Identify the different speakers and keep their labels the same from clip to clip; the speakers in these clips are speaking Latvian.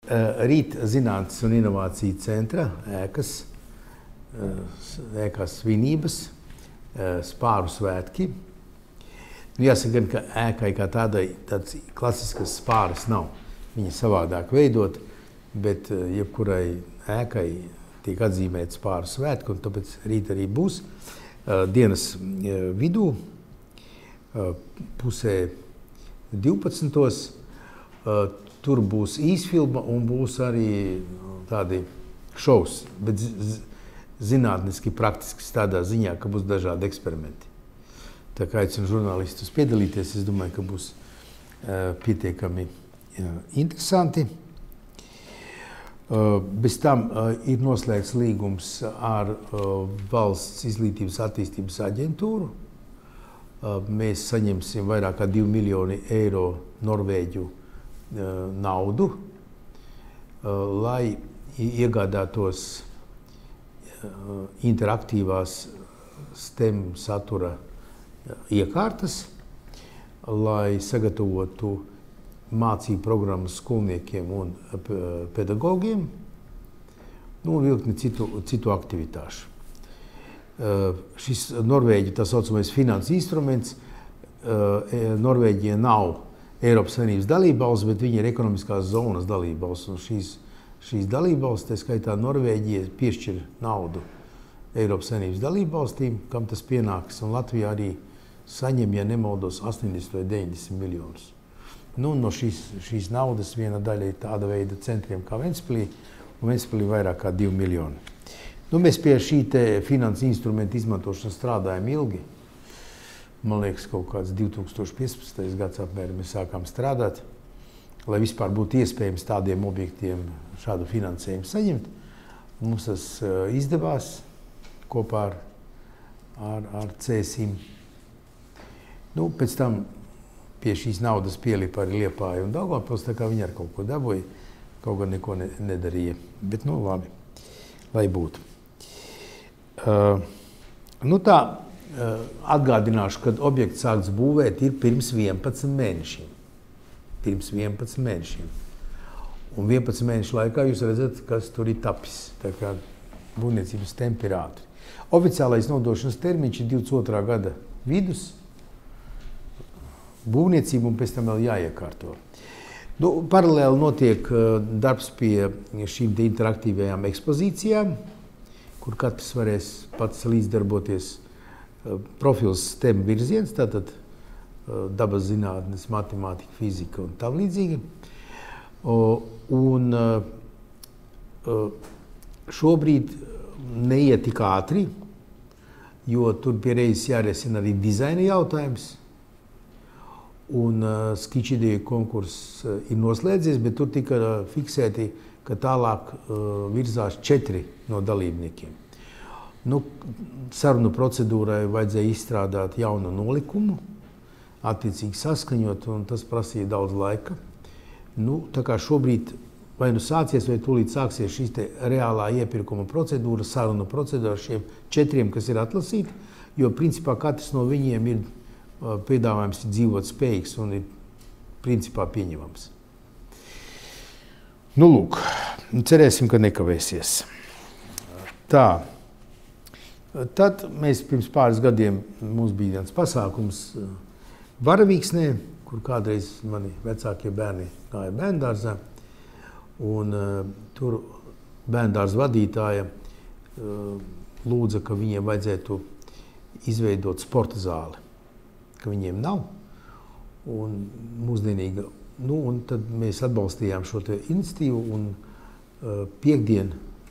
Speaker 1: Rīt Zinātnes un inovāciju centra ēkās svinības, spāru svētki. Jāsaka, ka ēkai kā tādai tāds klasiskas spāras nav. Viņa savādāk veidot, bet jebkurai ēkai tiek atzīmēt spāru svētki, un tāpēc rīt arī būs dienas vidū, pusē 12. Tur būs īsfilma un būs arī tādi šovs, bet zinātniski, praktiski tādā ziņā, ka būs dažādi eksperimenti. Tā kā aicinu žurnālistus piedalīties, es domāju, ka būs pietiekami interesanti. Bez tam ir noslēgts līgums ar Valsts izglītības attīstības aģentūru. Mēs saņemsim vairāk kā 2 miljoni eiro Norvēģu naudu, lai iegādātos interaktīvās STEM satura iekārtas, lai sagatavotu mācību programmas skolniekiem un pedagogiem, un virkni citu aktivitāšu. Šis Norvēģi, tā saucamais finanses instruments, Norvēģija nav Eiropas Savienības dalībvalsts, bet viņi ir ekonomiskās zonas dalībvalsts. Un šīs dalībvalsts, tā skaitā Norvēģija, piešķir naudu Eiropas Savienības dalībvalstīm, kam tas pienāks, un Latvija arī saņem, ja nemaldos, 80 vai 90 miljonus. Nu, no šīs naudas viena daļa ir tāda veida centriem kā Ventspilī, un Ventspilī vairāk kā 2 miljoni. Nu, mēs pie šī finanses instrumenta izmantošanas strādājam ilgi. Man liekas, kaut kāds 2015. gads apmēram mēs sākām strādāt, lai vispār būtu iespējams tādiem objektiem šādu finansējumu saņemt. Mums tas izdevās kopā ar CSIM. Nu, pēc tam pie šīs naudas pielipa arī Liepāja un Daugavpils, tā kā viņi ar kaut ko dabūja, kaut gan neko nedarīja. Bet, nu, labi, lai būtu. Nu tā, atgādināšu, kad objekts sākts būvēt ir pirms 11 mēnešiem. Pirms 11 mēnešiem. Un 11 mēnešu laikā jūs redzat, kas tur ir tapis. Tā kā būvniecības tempi ir ātri. Oficiālais nodošanas termiņš ir 22. gada vidus. Būvniecība un pēc tam vēl jāiekārto. Nu, paralēli notiek darbs pie šīm interaktīvajām ekspozīcijām, kur katrs varēs pats līdzdarboties. Profils STEM virziens, tātad dabas zinātnes, matemātika, fizika un tam līdzīgi. Un šobrīd neiet tik ātri, jo tur pie reizes jārisina arī dizaina jautājums. Un skiču ideju konkurss ir noslēdzies, bet tur tika fiksēti, ka tālāk virzās 4 no dalībniekiem. Nu, sarunu procedūrai vajadzēja izstrādāt jaunu nolikumu, attiecīgi saskaņot, un tas prasīja daudz laika. Nu, tā kā šobrīd vai nu sācies, vai tūlīt sāksies šīs te reālā iepirkuma procedūra, sarunu procedūra šiem 4, kas ir atlasīti, jo principā katrs no viņiem ir piedāvājums dzīvot spējīgs un ir principā pieņemams. Nu, lūk, cerēsim, ka nekavēsies. Tā. Tad mēs pirms pāris gadiem mums bija viens pasākums Varavīksnē, kur kādreiz mani vecākie bērni gāja bērndārzā. Un tur bērndārza vadītāja lūdza, ka viņiem vajadzētu izveidot sporta zāli, ka viņiem nav. Un mūsdienīga. Nu, un tad mēs atbalstījām šo te iniciatīvu un piekdien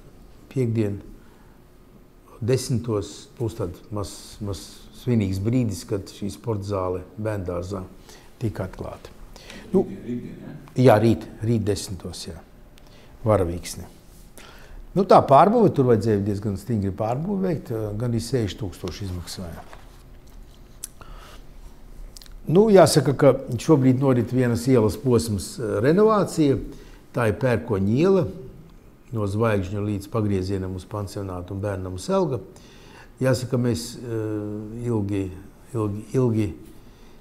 Speaker 1: 10. būs tāds maz svinīgs brīdis, kad šī sporta zāle bērndārzā tika atklāta. Nu, jā, rīt 10. jā, Varavīksne. Nu, tā pārbūve, tur vajadzēja diezgan stingri pārbūve veikt, gan arī 6000 izmaksāja. Nu, jāsaka, ka šobrīd norit vienas ielas posms renovācija, tā ir Pērkoņa iela, no Zvaigžņu līdz pagriezienam uz pansionātu un bērnam uz Selga. Jāsaka, mēs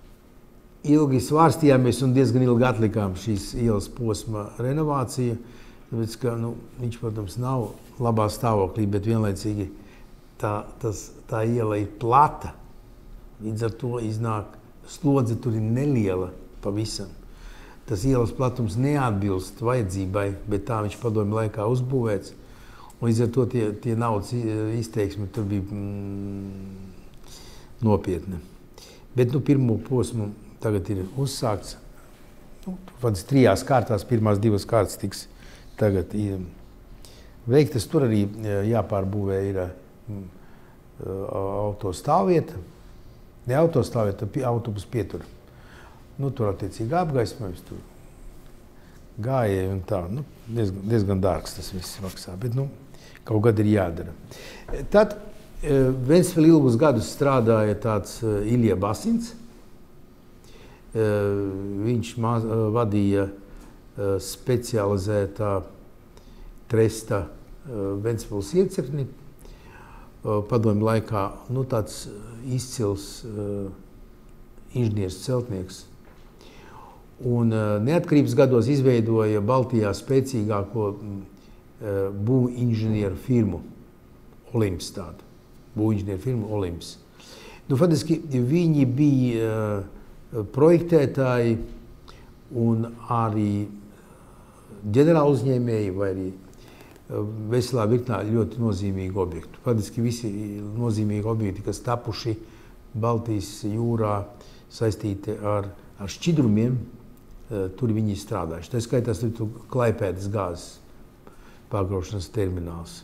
Speaker 1: ilgi svārstījāmies un diezgan ilgi atlikām šīs ielas posma renovāciju, Tāpēc, ka viņš, protams, nav labā stāvoklī, bet vienlaicīgi tā iela ir plata. Līdz ar to iznāk slodze tur ir neliela pavisam. Tas ielas platums neatbilst vajadzībai, bet tā viņš padomju laikā uzbūvēts. Un līdz ar to tie naudas izteiksmi tur bija nopietni. Bet pirmo posmu tagad ir uzsākts. Faktiski 3 kārtās, pirmās 2 kārtas tiks tagad veiktas. Tur arī jāpārbūvē ir autostāvvieta. Ne autostāvvieta, autobusu pietura. Tur attiecīgi apgaismojums, tur gājēji un tā. Diezgan dārgs tas viss maksā, bet kaut gad ir jādara. Tad Ventspilī ilgus gadus strādāja tāds Ilja Basins. Viņš vadīja specializētā tresta Ventspils iecirkni. Padomju laikā tāds izcils inženieris celtnieks. Un neatkarības gados izveidoja Baltijā spēcīgāko būvinženieru firmu Olimps tādu. Būvinženieru firmu Olimps. Faktiski viņi bija projektētāji un arī ģenerāli uzņēmēji vai arī veselā virknā ļoti nozīmīgi objektu. Faktiski visi nozīmīgi objekti, kas tapuši Baltijas jūrā saistīti ar šķidrumiem, tur viņi strādājuši. Tā skaitās tur Klaipēdas gāzes pārkraušanas termināls.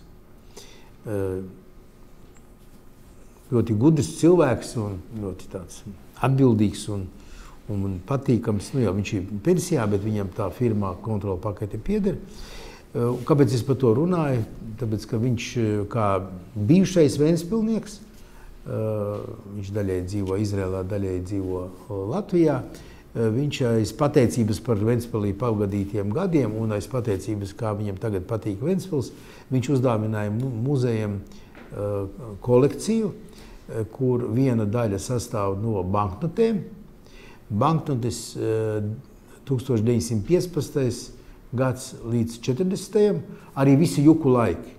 Speaker 1: Ļoti gudrs cilvēks un ļoti tāds atbildīgs un patīkams. Viņš ir pensijā, bet viņam tā firmā kontrola pakete pieder. Kāpēc es par to runāju? Tāpēc, ka viņš kā bijušais ventspilnieks, viņš daļēji dzīvo Izrēlā, daļēji dzīvo Latvijā. Viņš aiz pateicības par Ventspilī pavadītiem gadiem un aiz pateicības, kā viņam tagad patīk Ventspils, viņš uzdāvināja muzejam kolekciju, kur viena daļa sastāv no banknotēm. Banknotes 1915. Gads līdz 40. Arī visi juku laiki.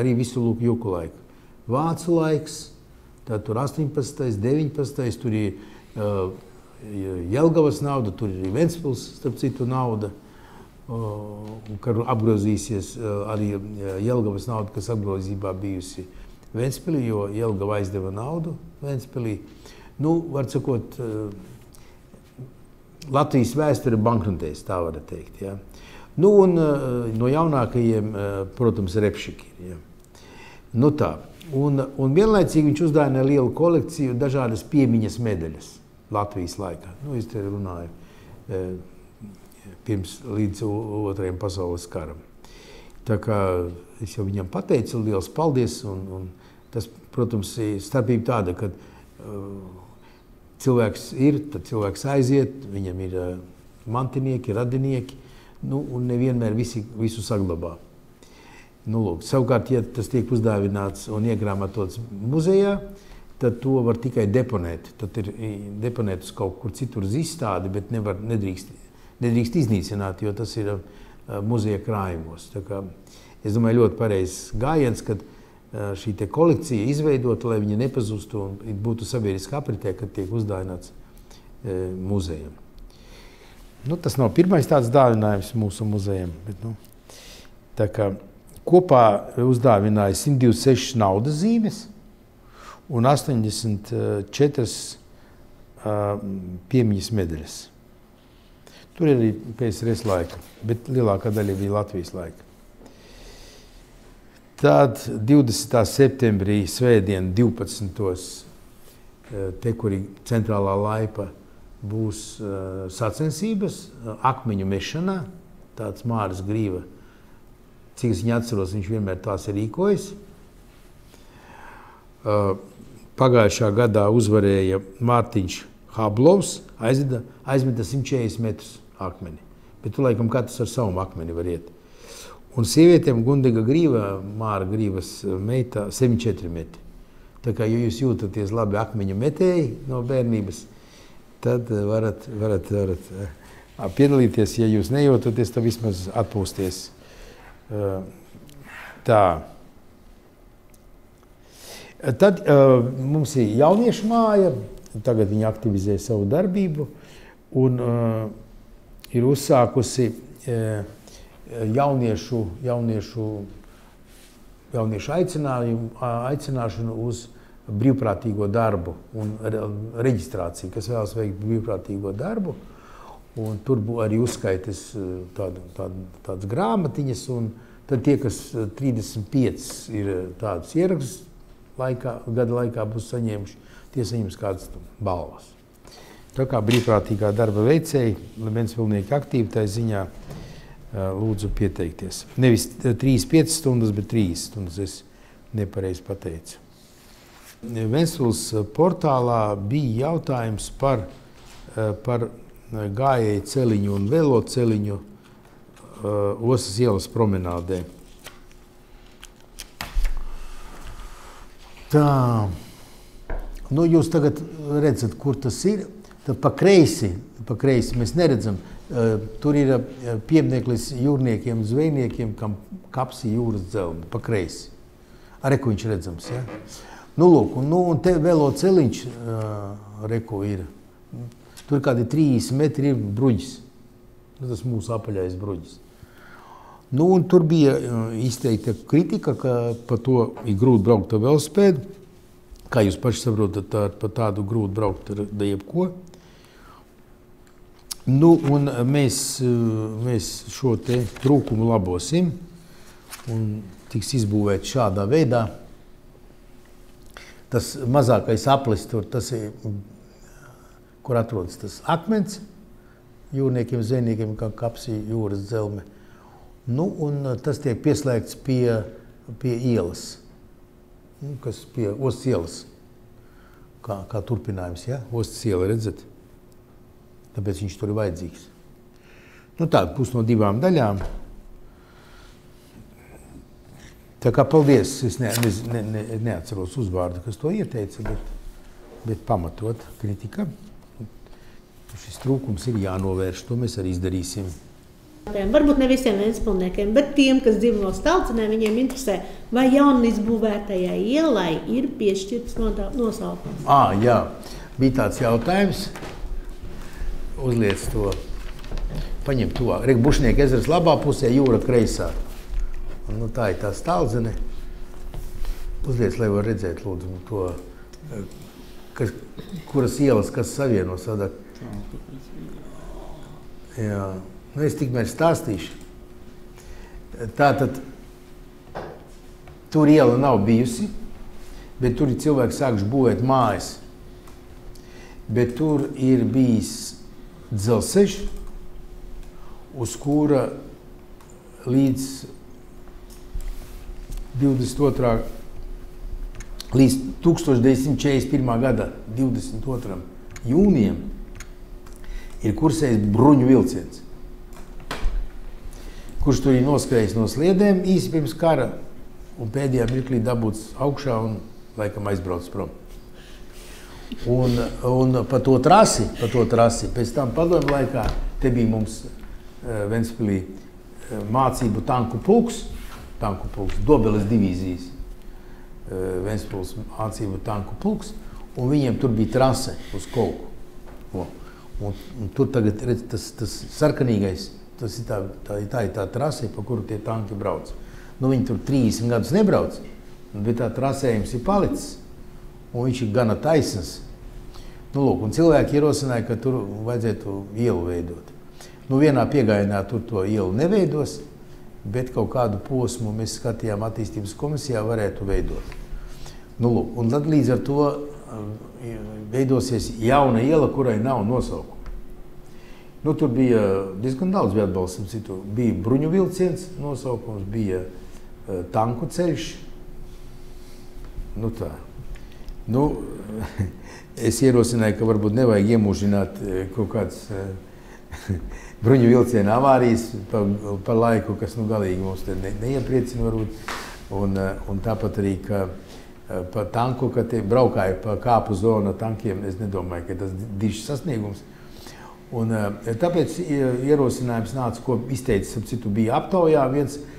Speaker 1: Vācu laiks, tad tur 18. 19. tur ir Jelgavas nauda, tur ir Ventspils, starp citu, nauda, kad apgrozīsies arī Jelgavas nauda, kas apgrozībā bijusi Ventspilī, jo Jelgava aizdeva naudu Ventspilī. Var sakot, Latvijas vēsture banknotēs, tā var teikt. Ja? Un no jaunākajiem, protams, repšiki. Ja? Tā. Un vienlaicīgi viņš uzdāvināja lielu kolekciju dažādas piemiņas medaļas Latvijas laikā. Es te runāju pirms līdz Otrajam pasaules karam. Tā kā es jau viņam pateicu, liels paldies. Un tas, protams, ir starpība tāda, ka cilvēks ir, tad cilvēks aiziet, viņam ir mantinieki, radinieki, un nevienmēr visu saglabā. Savukārt, ja tas tiek uzdāvināts un iegrāmatots muzejā, tad to var tikai deponēt. Tad ir deponēt uz kaut kur citur uz izstādi, bet nedrīkst iznīcināt, jo tas ir muzeja krājumos. Tā kā, es domāju, ļoti pareizs gājiens, kad šī te kolekcija izveidota, lai viņa nepazustu un būtu sabiedriskā apritē, kad tiek uzdāvināts muzejam. Tas nav pirmais tāds dāvinājums mūsu muzejam, bet tā kā kopā uzdāvināja 126 naudas zīmes un 84 piemiņas medaļas. Tur ir arī PSRS laika, bet lielākā daļa bija Latvijas laika. Tad 20. septembrī svētdien 12. te, kur ir centrālā laipa, būs sacensības akmeņu mešanā, tāds Māris Grīva. Cik es viņu atceros, viņš vienmēr tās ir rīkojis. Pagājušā gadā uzvarēja Mārtiņš Hablovs, aizmeta 140 metrus akmeni. Bet tu laikam katrs ar savu akmeni var iet. Un sievietēm Gundiga Grīva, Māra Grīvas meita, 74 metri. Tā kā, ja jūs jūtaties labi akmeņu metēji no bērnības, tad varat piedalīties. Ja jūs nejūtaties, tad vismaz atpūsties Tā. Tad mums ir jauniešu māja, tagad viņi aktivizē savu darbību un ir uzsākusi jauniešu aicināšanu uz brīvprātīgo darbu un reģistrāciju, kas vēlas veikt brīvprātīgo darbu. Un tur arī uzskaitas tādas grāmatiņas, un tad tie, kas 35 ir tādus ierakstus gada laikā būs saņēmuši, tie saņems kādas balvas. Tā kā brīvprātīgā darba veicēji, Ventspilsnieki aktīvi tai ziņā, lūdzu pieteikties. Nevis 3-5 stundas, bet 3 stundas, es nepareizi pateicu. Ventspils portālā bija jautājums par gājēju celiņu un veloceliņu Ostas ielas promenādē. Tā, nu jūs tagad redzat, kur tas ir. Tad pa kreisi mēs neredzam. Tur ir piemineklis jūrniekiem, zvejniekiem, kam kapsi jūras dzelme, pa kreisi. Reku viņš redzams, ja? Nu, lūk, un te veloceliņš, reku ir. Tur kādi 30 metri ir bruģis. Tas mūsu apaļais bruģis. Nu, un tur bija izteikta kritika, ka pa to ir grūti braukt ar velosipēdu. Kā jūs paši saprotat, pa tādu grūti braukt ar jebko. Nu, un mēs šo te trūkumu labosim un tiks izbūvēt šādā veidā. Tas mazākais aplis tur, tas ir, kur atrodas tas akmens, jūrniekiem, zvejniekiem, kā kapsi jūras dzelme. Nu, un tas tiek pieslēgts pie ielas, kas pie Ostas ielas, kā turpinājums, ja? Ostas iela, redzat? Tāpēc viņš tur ir vajadzīgs. Nu tā, pus no 2 daļām. Tā kā paldies, es neatceros uzvārdu, kas to ieteica, bet pamatot kritika. Šis trūkums ir jānovērš, to mēs arī izdarīsim.
Speaker 2: Varbūt ne visiem ventspilsniekiem, bet tiem, kas dzīvo no Stalcenē, viņiem interesē, vai jaunizbūvētajai ielai ir piešķirts nosaukums.
Speaker 1: Jā, bija tāds jautājums. Uzliec to, paņem to. Rek, Bušnieka ezers labā pusē, jūra kreisā. Nu, tā ir tā Staldzene. Uzliec, lai var redzēt, lūdzu, to, kuras ielas, kas savieno sadak. Jā. Nu, es tikmēr stāstīšu. Tātad, tur iela nav bijusi, bet tur ir cilvēki sākuši būvēt mājas. Bet tur ir bijis dzelzceļš, uz kura līdz 1941. gada 22. jūnijam ir kursējis bruņu vilciens, kurš tur ir noskrējis no sliedēm īsi pirms kara un pēdējā mirklī dabūts augšā un laikam aizbraucis prom. Un pa to trasi, pēc tam padomju laikā, te bija mums Ventspilī mācību tanku pulks, Dobeles divīzijas Ventspils mācību tanku pulks, un viņiem tur bija trase uz Kolku. Un tur tagad, redz, tas sarkanīgais, tas ir tā trase, pa kuru tie tanki brauc. Nu, viņi tur 30 gadus nebrauc, bet tā trasējums ir palicis. Un viņš ir gana taisns. Nu, lūk, un cilvēki ierosināja, ka tur vajadzētu ielu veidot. Nu, vienā piegājienā tur to ielu neveidos, bet kaut kādu posmu mēs skatījām attīstības komisijā varētu veidot. Nu, lūk, un tad līdz ar to veidosies jauna iela, kurai nav nosaukuma. Nu, tur bija diezgan daudz bija atbalstam citu. Bija bruņu vilciens nosaukums, bija tanku ceļš. Nu, tā. Nu, es ierosināju, ka varbūt nevajag iemūžināt kaut kāds bruņu vilciena avārijas par laiku, kas galīgi mums neiepriecina varbūt. Un tāpat arī, ka pa tanku, ka te braukāja pa kāpu zonu tankiem, es nedomāju, ka tas dišs sasniegums. Un tāpēc ierosinājums nāca, ko izteicis, ap citu bija aptaujā viens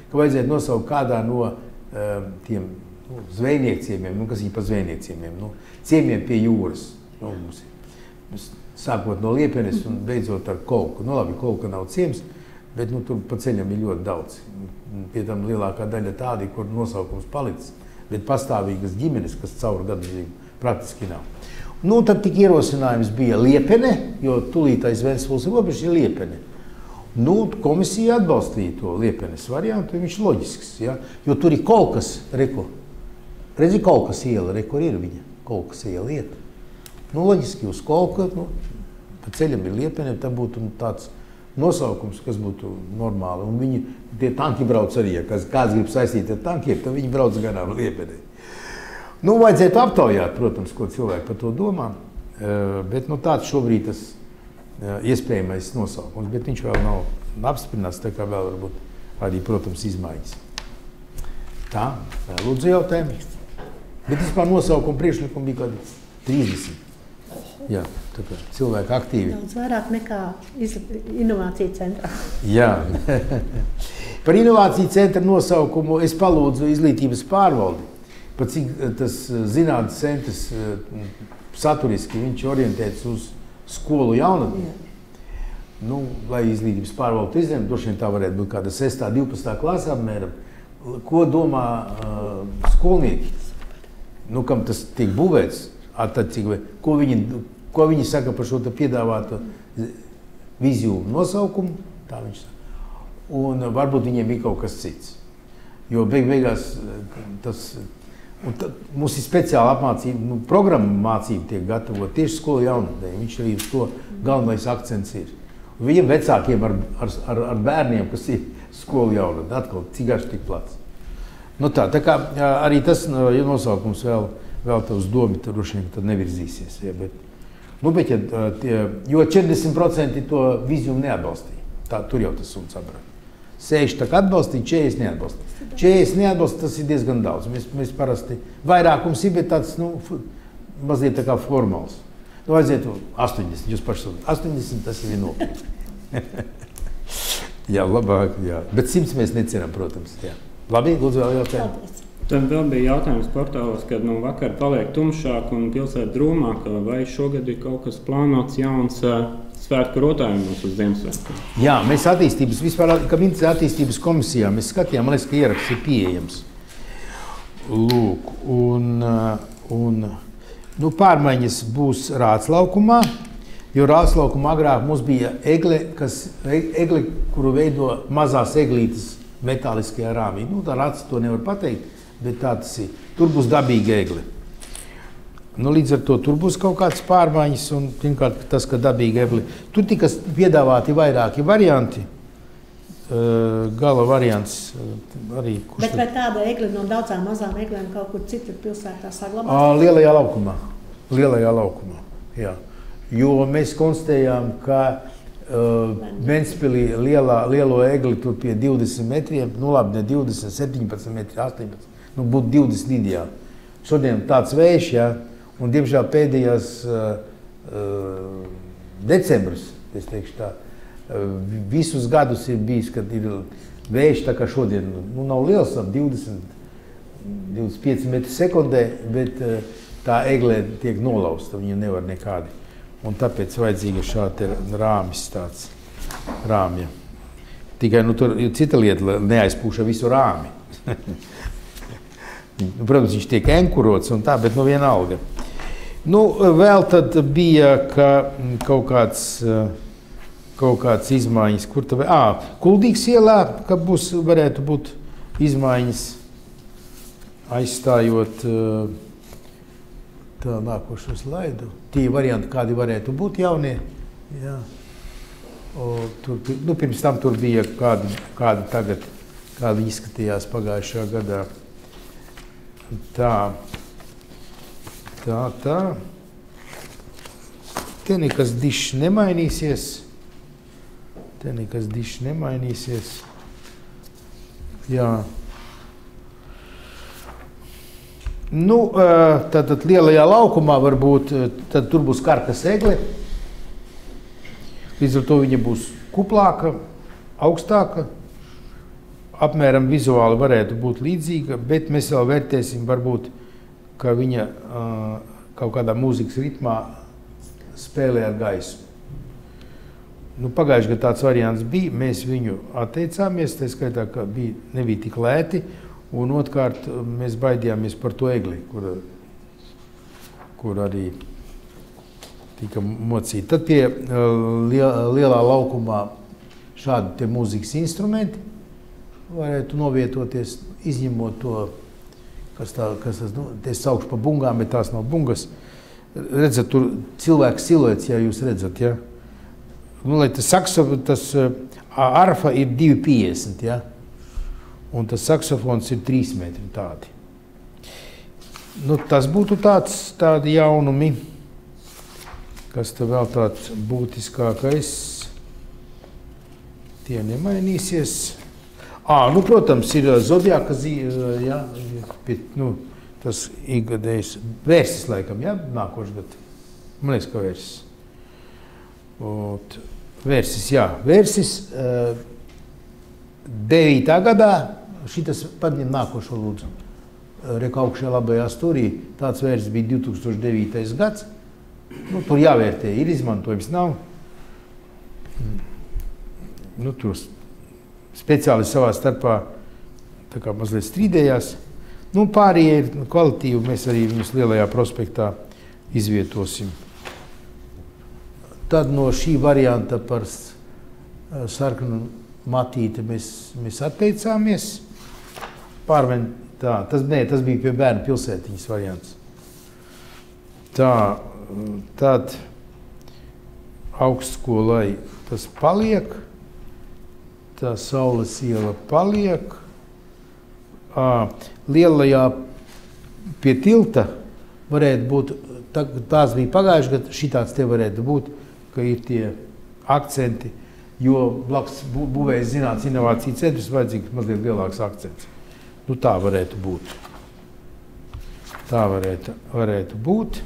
Speaker 1: ka vajadzētu nosaukt kādā no tiem zvejnieku ciemiemiem, kas ir pa zvejnieku ciemiemiem, ciemiemiem pie jūras. Mums sākot no Liepenes un beidzot ar Kolku. Labi, Kolka nav ciems, bet tur pa ceļam ir ļoti daudz. Pie tam lielākā daļa tādi, kur nosaukums palicis, bet pastāvīgas ģimenes, kas caur gadu dzīvi praktiski nav. Tad tik ierosinājums bija Liepene, jo tūlītais Ventspils robeža ir Liepene. Komisija atbalstīja to Liepenes variantu, viņš loģisks, ja? Jo tur ir Kolkas, redzi Kolkas iela, kur ir viņa, Kolkas iela iet. Loģiski uz Kolka, pa ceļam ir Liepene, tā būtu tāds nosaukums, kas būtu normāli. Un viņi, tie tanki brauc arī, ja kāds grib saistīt ar tankiem, tad viņi brauc garām Liepenei. Vajadzētu aptaujāt, protams, ko cilvēki par to domā, bet tāds šobrīd tas iespējamais nosaukums, bet viņš vēl nav apstiprināts, tā kā vēl varbūt arī, protams, izmaiņas. Tā, lūdzu jautājumi. Bet vispār nosaukuma priekšlikumi bija kādi 30. Jā, tā kā cilvēki aktīvi.
Speaker 2: Daudz vairāk nekā inovāciju centrā.
Speaker 1: Jā. Par inovāciju centra nosaukumu es palūdzu Izglītības pārvaldi. Pat cik tas zinātnes centrs saturiski, viņš orientēts uz skolu jaunatni. Lai Izglītības pārvalde izņemtu, droši vien tā varētu būt kāda 6. 12. klasa apmēram. Ko domā skolnieki? Kam tas tiek būvēts? Ko viņi saka par šo piedāvāto viziju nosaukumu? Tā viņš saka. Un varbūt viņiem bija kaut kas cits. Jo beigās tas... Mums ir speciāla apmācība, programma mācība tiek gatavot tieši skolu jaunatnē. Viņš arī uz to galvenais akcents ir. Viņiem vecākiem ar bērniem, kas ir skolu jaunatnē, atkal cik garš tik plats. Tā kā arī tas nosaukums vēl uz domu, droši vien tad nevirzīsies. Ja, jo 40% to viziju neatbalstīja. Tur jau tas suns saprāt. 6 atbalstīja, 40 neatbalstīja. 40 neatbalstīja, tas ir diezgan daudz. Mēs parasti vairākums ir, bet tāds mazliet tā kā formāls. Vajadzētu 80, jūs paši saprotat. 80 tas ir nopietni. Jā, labāk, jā. Bet 100 mēs neceram, protams. Jā. Labi, lūdzu vēl jautājumu.
Speaker 3: Tad vēl bija jautājums portālos, kad vakar paliek tumšāk un pilsēta drūmāk, vai šogad ir kaut kas plānots jauns svētku rotājumos uz Ziemassvētkiem?
Speaker 1: Jā, mēs attīstības komisijā mēs skatījām, man liekas, ka ieraksts ir pieejams. Lūk, pārmaiņas būs Rāclaukumā, jo Rāclaukumā agrāk mums bija egle, kuru veido mazās eglītes metāliskajā rāmī. Tā Rācis to nevar pateikt, bet tā tas ir. Tur būs dabīga egle. Līdz ar to tur būs kaut kāds pārmaiņas, un pirmkārt tas, ka dabīga egle. Tur tika piedāvāti vairāki varianti. Gala variants arī.
Speaker 2: Bet vai tāda egle no daudzām mazām eglēm kaut kur citur pilsētā saglabās?
Speaker 1: Lielajā laukumā, jā. Jo mēs konstatējām, ka Ventspilī lielo egli tur pie 20 metriem, labi, ne 20, 17 metri, 18, būtu 20 ideāli. Šodien tāds vējš, jā, un diemžēl pēdējās decembris, es teikšu tā, visus gadus ir bijis, kad ir vējš, tā kā šodien, nav liels, 20-25 metri sekundē, bet tā eglē tiek nolausta, viņa nevar nekādi. Un tāpēc vajadzīga šāda rāmis tāds rāmja. Tikai tur ir cita lieta, neaizpūša visu rāmi. Protams, viņš tiek enkurots un tā, bet vienalga. Vēl tad bija kaut kāds izmaiņas, kur tā Kuldīgas ielā, ka varētu būt izmaiņas aizstājot tā nākošo slaidu. Tie varianti, kādi varētu būt jaunie. Jā. Pirms tam tur bija kādi tagad, kādi izskatījās pagājušā gadā. Tā. Te nekas dišs nemainīsies. Jā. Tātad lielajā laukumā varbūt, tad tur būs karkas egle. Līdz ar to viņa būs kuplāka, augstāka. apmēram vizuāli varētu būt līdzīga, bet mēs vēl vērtēsim varbūt, ka viņa kaut kādā mūzikas ritmā spēlē ar gaismu. Nu, pagājuši gadu tāds variants bija, mēs viņu atteicāmies, tā skaitā, ka nebija tik lēti, un otrkārt mēs baidījāmies par to egli, kur arī tika mocīta. Tad pie lielā laukumā šādi te mūzikas instrumenti varētu novietoties, izņemot to, kas es saukšu pa bungām, bet tās nav bungas. Redzat, tur cilvēks siluets, ja jūs redzat, ja? Nu, lai tas arfa ir 2,50, ja? Un tas saksofons ir 3 metri tādi. Nu, tas būtu tādi jaunumi, kas te vēl tāds būtiskākais. Tie nemainīsies. Nu, protams, ir Zodiaka ja, tas ikgadējs vērsis laikam, ja, nākošu gadu. Man liekas, ka vērsis. Vērsis, jā. Vērsis 9. gadā, šitas paņem nākošo lūdzu. Reku augšajā labajā stūrī, tāds vērsis bija 2009. gads. Nu, tur jāvērtē, ir izmantojums, nav. Nu, tur speciālisti savā starpā tā kā mazliet strīdējās. Nu, pārējie ir kvalitīvi, mēs arī viņus Lielajā prospektā izvietosim. Tad no šī varianta par sarkanu matīti mēs atteicāmies. Tas bija pie Bērnu pilsētiņas variants. Tad augstskolai tas paliek. Tā Saules iela paliek. Lielajā pie tilta varētu būt, tās bija pagājuši gadu, šitāds te varētu būt, ka ir tie akcenti, jo blakus būvējas zinātnes inovāciju centrs vajadzīgs mazliet lielāks akcents. Nu, tā varētu būt. Tā varētu būt.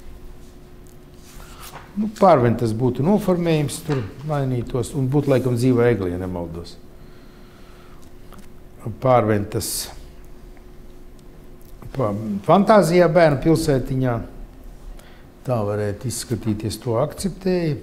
Speaker 1: Nu, pārventas būtu noformējums, tur mainītos, un būtu laikam dzīvā egli, ja nemaldos. Pārventas fantāzijā Bērnu pilsētiņā. Tā varētu izskatīties, to akceptēja.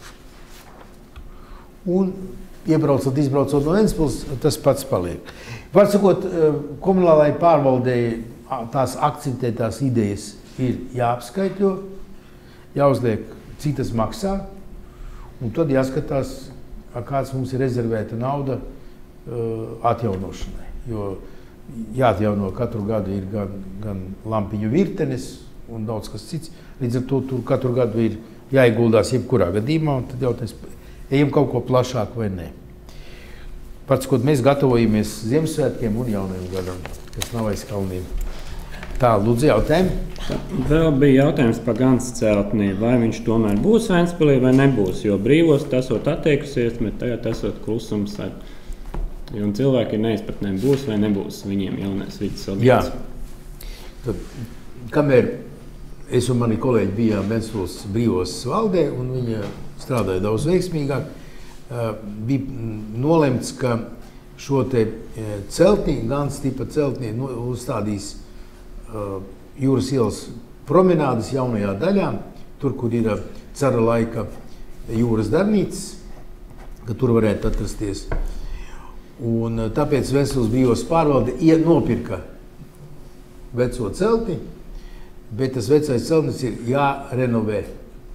Speaker 1: Un iebraucot, izbraucot no Ventspils, tas pats paliek. Var sakot, komunālai pārvaldēji tās akceptētās idejas ir jāapskaitļo, jāuzliek, cik tas maksā, un tad jāskatās, kāds mums ir rezervēta nauda atjaunošanai. Jo jāatjauno katru gadu ir gan lampiņu virtenes un daudz kas cits. Līdz ar to tur katru gadu ir jāieguldās jebkurā gadījumā, un tad jautājums, ejam kaut ko plašāk vai nē. Pats, ko mēs gatavojamies Ziemassvētkiem un jaunajam gadam, kas nav aiz kalniem. Tā, lūdzu, jautājumi.
Speaker 3: Vēl bija jautājums par Gans celtnī. Vai viņš tomēr būs Ventspilī vai nebūs? Jo brīvos esot atteikusies, bet tagad esot klusums. Un cilvēki ir neizpratnē, būs vai nebūs viņiem jaunais vidas objekts.
Speaker 1: Jā. Tad, kamēr es un mani kolēģi bijām Ventspils brīvos valdē, un viņa strādāja daudz veiksmīgāk, bija nolemts, ka šo te celtni, Gans tipa celtni, uzstādīs Jūras ielas promenādes jaunajā daļā, tur, kur ir cara laika jūras darbnīcas, ka tur varētu atrasties. Un tāpēc Ventspils brīvos pārvalde nopirka veco celtni, bet tas vecais celtnis ir jārenovē.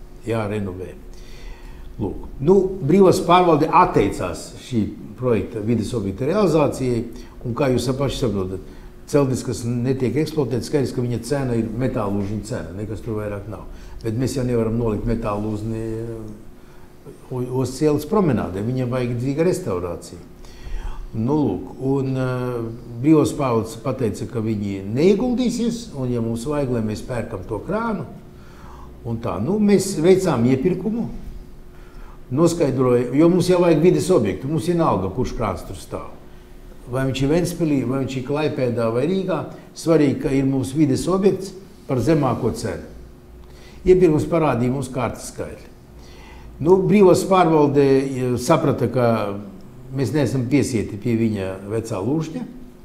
Speaker 1: Lūk. Nu, brīvos pārvalde atteicās šī projekta vides objekta realizācijai, un kā jūs paši saprotat, celtnis, kas netiek eksploatēts, skaidrs, ka viņa cena ir metālūžņa cena, nekas tur vairāk nav. Bet mēs jau nevaram nolikt metālūzni Ostas ielas promenādē, viņam vajag dzīga restaurācija. Nu, lūk, un brīvos pārvaldes pateica, ka viņi neieguldīsies, un ja mums vajag, lai mēs pērkam to krānu, un tā, nu, mēs veicām iepirkumu, noskaidroja, jo mums jau vajag vides objektu, mums vienalga, kurš krāns tur stāv. Vai viņš ir Ventspilī, vai viņš ir Klaipēdā vai Rīgā, svarīgi, ka ir mums vides objekts par zemāko cenu. Iepirkums parādīja mums kārtas skaitļi. Nu, brīvos pārvaldē saprata, ka mēs neesam piesieti pie viņa vecā lūžņa.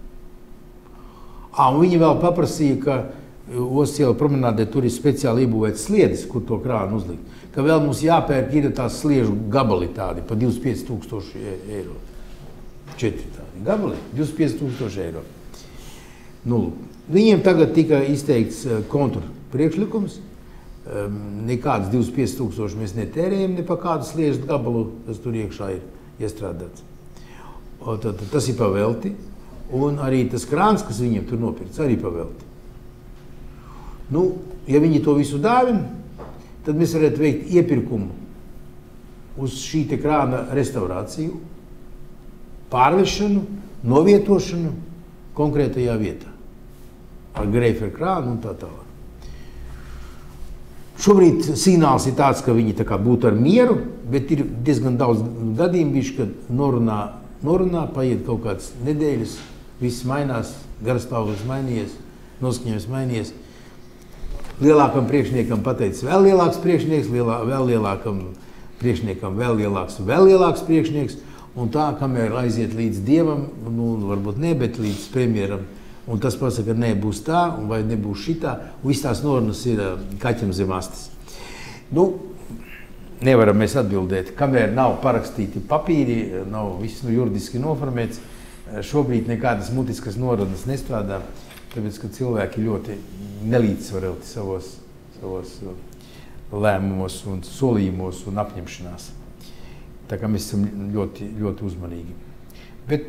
Speaker 1: Un viņi vēl paprasīja, ka Ostas iela promenādē tur ir speciāli iebūvēts sliedes, kur to krānu uzlikt. Ka vēl mums jāpērk ir tās sliežu gabali tādi pa 25,000 eiro. 4 tādi gabali, 25,000 eiro. Nu, viņiem tagad tika izteikts kontra priekšlikums. Nekādas 25,000 mēs netērējam, ne pa kādu sliežu gabalu, tas tur iekšā ir iestrādāts. Tad, tas ir pavelti, un arī tas krāns, kas viņiem tur nopirks, arī pavelti. Nu, ja viņi to visu dāvina, tad mēs varētu veikt iepirkumu uz šī te krāna restaurāciju, pārvešanu, novietošanu konkrētajā vietā. Ar Greifer krānu un tā tālāk. Šobrīd signāls ir tāds, ka viņi tā kā būtu ar mieru, bet ir diezgan daudz gadījumu bijuši, kad norunā, paiet kaut kādas nedēļas, viss mainās, garastāvoklis mainījies, noskaņojums mainījies. Lielākam priekšniekam pateicis vēl lielāks priekšnieks, vēl lielākam priekšniekam vēl lielāks priekšnieks, un tā, kamēr aiziet līdz dievam, nu, varbūt ne, bet līdz premjeram, un tas pasaka, nē, būs tā, vai nebūs šitā, un viss tās norunas ir kaķam zem astes. Nu, nevaram mēs atbildēt, kamēr nav parakstīti papīri, nav viss juridiski noformēts, šobrīd nekādas mutiskas norunas nestrādā, tāpēc, ka cilvēki ļoti nelīdzsvaroti savos lēmumos un solījumos un apņemšanās. Tā kā mēs esam ļoti, ļoti uzmanīgi. Bet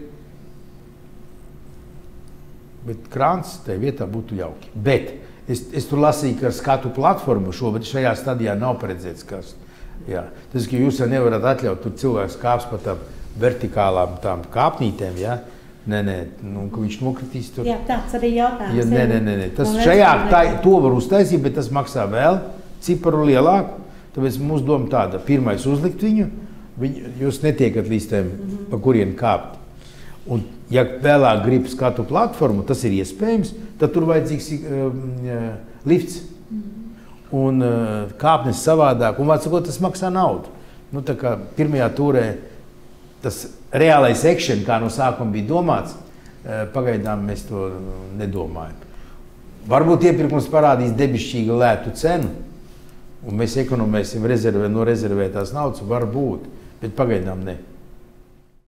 Speaker 1: krāns tajā vietā būtu jauki. Bet es tur lasīju, ka ar skatu platformu šobrīd šajā stadijā nav paredzēts kas. Jā. Tas, ka jūs jau nevarat atļaut tur cilvēks kāps pa tām vertikālām tām kāpnītēm, jā. Nē, nu, ka viņš nokritīs tur.
Speaker 2: Jā, tāds arī jautājums.
Speaker 1: Ja, nē. Tas to var uztaisīt, bet tas maksā vēl ciparu lielāku. Tāpēc mūsu doma tāda, pirmais uzlikt viņu, jūs netiekat līdz tiem, pa kurien kāpt. Un, ja vēlāk grib skatu platformu, tas ir iespējams, tad tur vajadzīgs lifts. Un kāpnes savādāk. Un, vārdsakot, tas maksā naudu. Nu, tā kā pirmajā turē tas reālais action, kā no sākuma bija domāts, pagaidām mēs to nedomājam. Varbūt iepirkums parādīs debišķīgi lētu cenu, un mēs ekonomēsim no rezervētās naudas, varbūt, bet pagaidām ne.